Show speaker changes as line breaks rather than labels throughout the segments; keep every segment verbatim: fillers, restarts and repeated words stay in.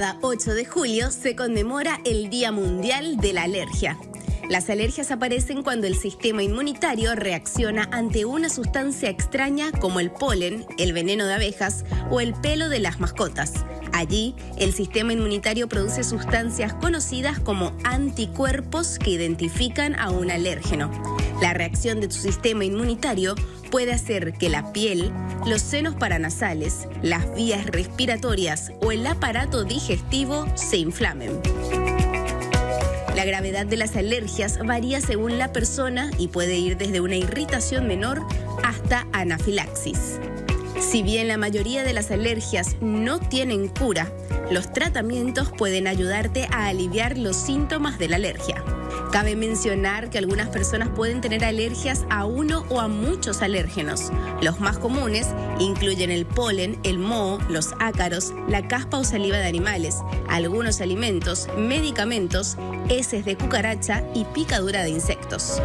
Cada ocho de julio se conmemora el Día Mundial de la Alergia. Las alergias aparecen cuando el sistema inmunitario reacciona ante una sustancia extraña como el polen, el veneno de abejas o el pelo de las mascotas. Allí, el sistema inmunitario produce sustancias conocidas como anticuerpos que identifican a un alérgeno. La reacción de tu sistema inmunitario puede hacer que la piel, los senos paranasales, las vías respiratorias o el aparato digestivo se inflamen. La gravedad de las alergias varía según la persona y puede ir desde una irritación menor hasta anafilaxis. Si bien la mayoría de las alergias no tienen cura, los tratamientos pueden ayudarte a aliviar los síntomas de la alergia. Cabe mencionar que algunas personas pueden tener alergias a uno o a muchos alérgenos. Los más comunes incluyen el polen, el moho, los ácaros, la caspa o saliva de animales, algunos alimentos, medicamentos, heces de cucaracha y picadura de insectos.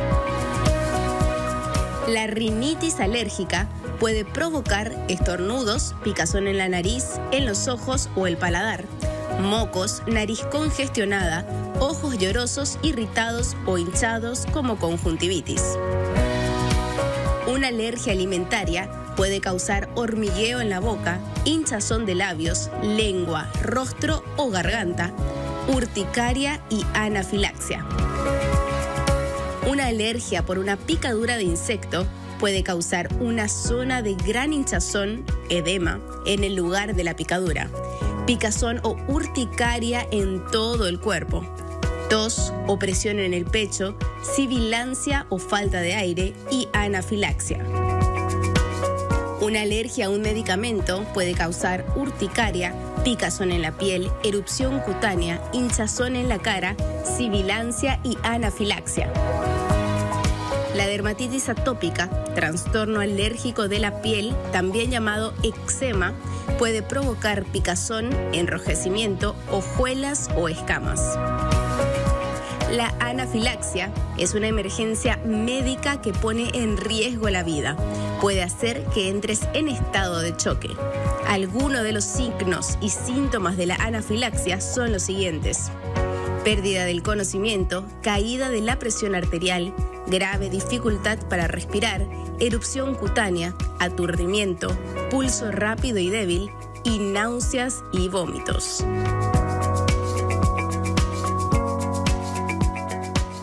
La rinitis alérgica puede provocar estornudos, picazón en la nariz, en los ojos o el paladar, mocos, nariz congestionada, ojos llorosos, irritados o hinchados como conjuntivitis. Una alergia alimentaria puede causar hormigueo en la boca, hinchazón de labios, lengua, rostro o garganta, urticaria y anafilaxia. Una alergia por una picadura de insecto puede causar una zona de gran hinchazón, edema, en el lugar de la picadura, picazón o urticaria en todo el cuerpo, tos o presión en el pecho, sibilancia o falta de aire y anafilaxia. Una alergia a un medicamento puede causar urticaria, picazón en la piel, erupción cutánea, hinchazón en la cara, sibilancia y anafilaxia. La dermatitis atópica, trastorno alérgico de la piel, también llamado eczema, puede provocar picazón, enrojecimiento, hojuelas o escamas. La anafilaxia es una emergencia médica que pone en riesgo la vida. Puede hacer que entres en estado de choque. Algunos de los signos y síntomas de la anafilaxia son los siguientes: pérdida del conocimiento, caída de la presión arterial, grave dificultad para respirar, erupción cutánea, aturdimiento, pulso rápido y débil y náuseas y vómitos.